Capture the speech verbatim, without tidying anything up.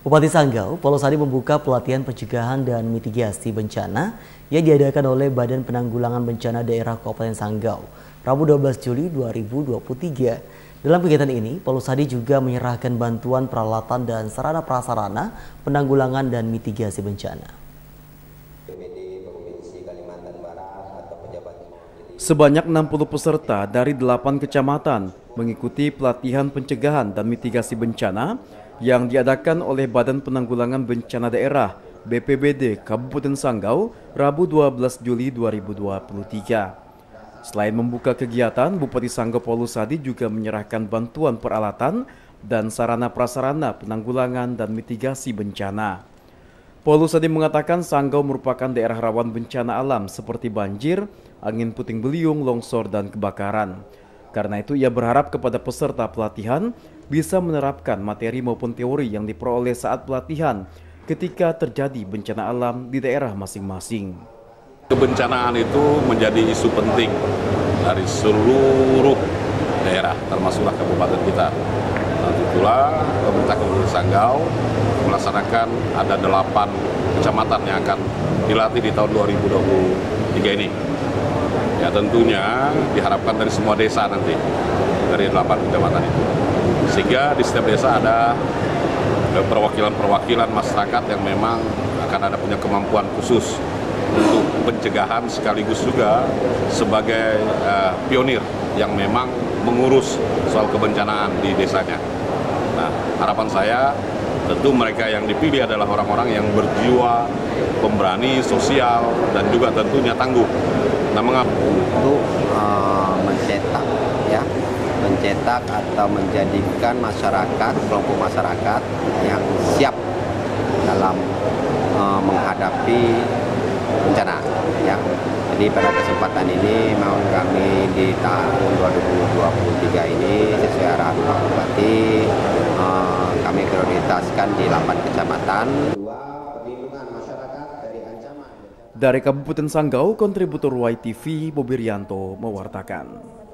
Bupati Sanggau, Polosadi membuka pelatihan pencegahan dan mitigasi bencana yang diadakan oleh Badan Penanggulangan Bencana Daerah Kabupaten Sanggau, Rabu dua belas Juli dua ribu dua puluh tiga. Dalam kegiatan ini, Polosadi juga menyerahkan bantuan peralatan dan sarana prasarana penanggulangan dan mitigasi bencana. Sebanyak enam puluh peserta dari delapan kecamatan mengikuti pelatihan pencegahan dan mitigasi bencana yang diadakan oleh Badan Penanggulangan Bencana Daerah B P B D Kabupaten Sanggau, Rabu dua belas Juli dua ribu dua puluh tiga. Selain membuka kegiatan, Bupati Sanggau Polosadi juga menyerahkan bantuan peralatan dan sarana prasarana penanggulangan dan mitigasi bencana. Polosadi mengatakan Sanggau merupakan daerah rawan bencana alam seperti banjir, angin puting beliung, longsor, dan kebakaran. Karena itu ia berharap kepada peserta pelatihan bisa menerapkan materi maupun teori yang diperoleh saat pelatihan ketika terjadi bencana alam di daerah masing-masing. Kebencanaan itu menjadi isu penting dari seluruh daerah, termasuklah kabupaten kita. Nah, itulah pemerintah Kabupaten Sanggau melaksanakan ada delapan kecamatan yang akan dilatih di tahun dua ribu dua puluh tiga ini. Ya tentunya diharapkan dari semua desa nanti, dari delapan kecamatan itu. Sehingga di setiap desa ada perwakilan-perwakilan masyarakat yang memang akan ada punya kemampuan khusus untuk pencegahan sekaligus juga sebagai uh, pionir yang memang mengurus soal kebencanaan di desanya. Nah, harapan saya tentu mereka yang dipilih adalah orang-orang yang berjiwa pemberani, sosial, dan juga tentunya tangguh. Nah, untuk uh, mencetak, ya, mencetak atau menjadikan masyarakat, kelompok masyarakat yang siap dalam uh, menghadapi bencana. Ya. Jadi pada kesempatan ini mau kami di tahun dua ribu dua puluh tiga ini sesuai arahan Pak Bupati, uh, kami prioritaskan di delapan kecamatan. Dari Kabupaten Sanggau, kontributor Y T V Bobi Rianto mewartakan.